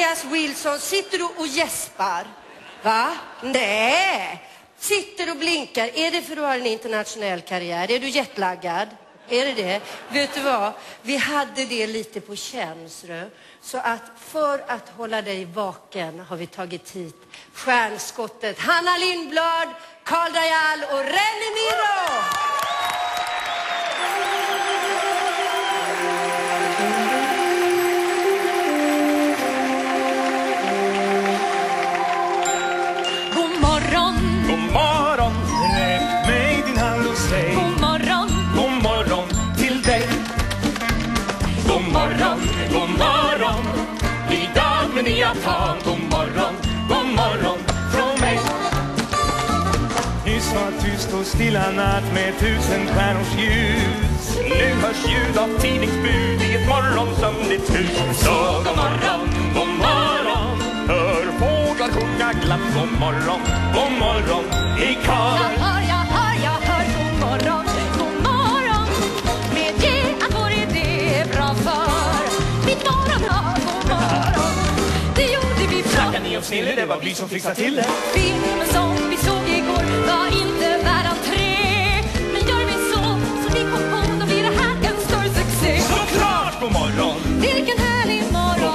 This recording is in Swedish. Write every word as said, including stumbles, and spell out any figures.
Andreas Wilson, sitter du och gäspar? Va? Nej. Sitter och blinkar. Är det för att du har en internationell karriär? Är du jetlaggad? Är det det? Vet du vad? Vi hade det lite på känsla. Så att för att hålla dig vaken har vi tagit hit stjärnskottet Hanna Lindblad, Karl Dajal och Renny Miro. God morgon, god morgon, räck mig din hand och säg god morgon, god morgon till dig. God morgon, god morgon, idag med nya tag. God morgon, god morgon från mig. Nyss var tyst och stilla natt med tusen stjärnors ljus. Nu hörs ljud av tidningsbud i ett morgonsömnligt hus. Så god morgon, god morgon, hör fåglar sjunga glatt. God morgon, god morgon i kör. jag hör, jag hör, jag hör god morgon, god morgon. Medge att vår idé är bra för mitt morgon, ja, god morgon. Det gjorde vi bra. Snackar ni om snille, det var vi som fixade till det. Filmen som vi såg igår var inte värd entré. Men gör vi så, som vi kom på, då blir det här en större succé. Såklart, god morgon. Vilken härlig morgon.